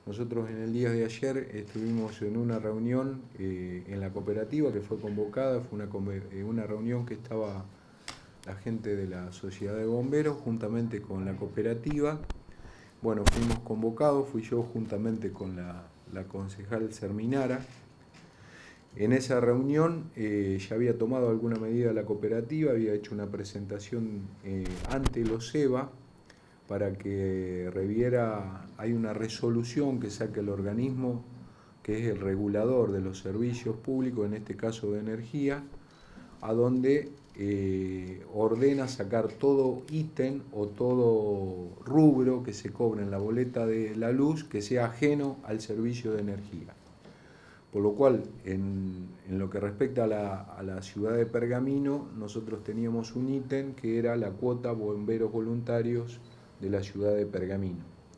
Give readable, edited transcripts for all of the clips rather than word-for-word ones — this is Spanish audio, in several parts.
Nosotros en el día de ayer estuvimos en una reunión en la cooperativa que fue convocada, fue una reunión que estaba la gente de la Sociedad de Bomberos juntamente con la cooperativa. Bueno, fuimos convocados, fui yo juntamente con la concejal Serminara. En esa reunión ya había tomado alguna medida la cooperativa, había hecho una presentación ante el OSEBA para que reviera, hay una resolución que saca el organismo que es el regulador de los servicios públicos, en este caso de energía, a donde ordena sacar todo ítem o todo rubro que se cobra en la boleta de la luz que sea ajeno al servicio de energía. Por lo cual, en lo que respecta a la ciudad de Pergamino, nosotros teníamos un ítem que era la cuota bomberos voluntarios de la ciudad de Pergamino.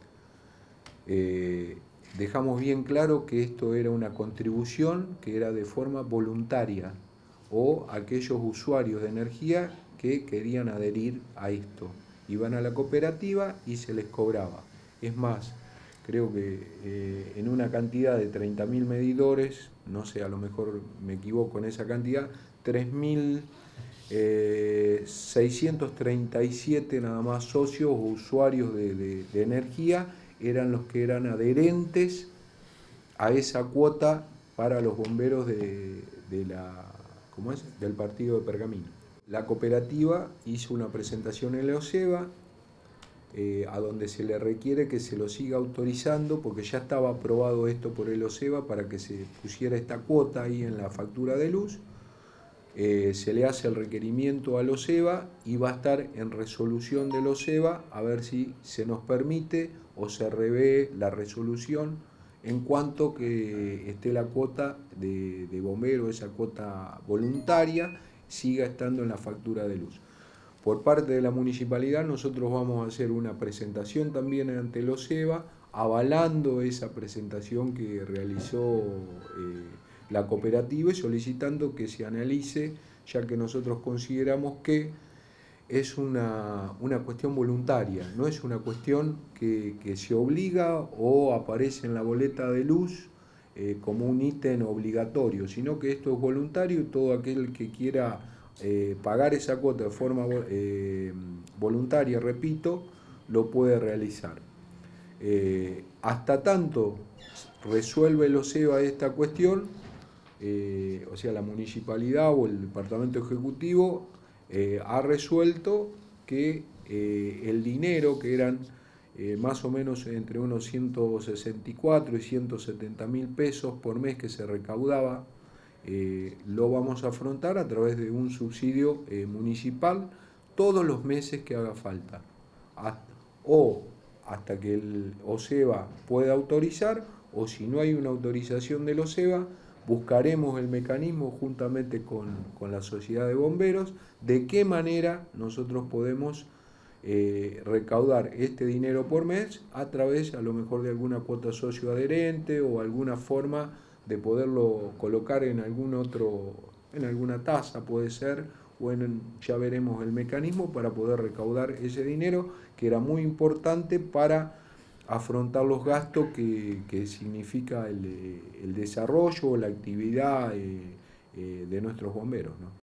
Dejamos bien claro que esto era una contribución que era de forma voluntaria o aquellos usuarios de energía que querían adherir a esto. Iban a la cooperativa y se les cobraba. Es más, creo que en una cantidad de 30.000 medidores, no sé, a lo mejor me equivoco en esa cantidad, 3.637 nada más socios o usuarios de energía eran los que eran adherentes a esa cuota para los bomberos del partido de Pergamino. La cooperativa hizo una presentación en la OSEBA a donde se le requiere que se lo siga autorizando porque ya estaba aprobado esto por el OSEBA para que se pusiera esta cuota ahí en la factura de luz. Se le hace el requerimiento al OSEBA y va a estar en resolución del OSEBA a ver si se nos permite o se revé la resolución en cuanto que esté la cuota de bombero, esa cuota voluntaria, siga estando en la factura de luz. Por parte de la municipalidad nosotros vamos a hacer una presentación también ante el OSEBA, avalando esa presentación que realizó la cooperativa y solicitando que se analice, ya que nosotros consideramos que es una cuestión voluntaria, no es una cuestión que se obliga o aparece en la boleta de luz como un ítem obligatorio, sino que esto es voluntario y todo aquel que quiera pagar esa cuota de forma voluntaria, repito, lo puede realizar. Hasta tanto resuelve el OSEBA esta cuestión, o sea, la municipalidad o el departamento ejecutivo ha resuelto que el dinero, que eran más o menos entre unos 164 y 170.000 pesos por mes que se recaudaba, lo vamos a afrontar a través de un subsidio municipal todos los meses que haga falta, hasta que el OSEBA pueda autorizar, o si no hay una autorización del OSEBA, buscaremos el mecanismo juntamente con la Sociedad de Bomberos de qué manera nosotros podemos recaudar este dinero por mes a través a lo mejor de alguna cuota socio adherente o alguna forma de poderlo colocar en en alguna tasa puede ser, o ya veremos el mecanismo para poder recaudar ese dinero que era muy importante para afrontar los gastos que significa el desarrollo o la actividad de nuestros bomberos, ¿no?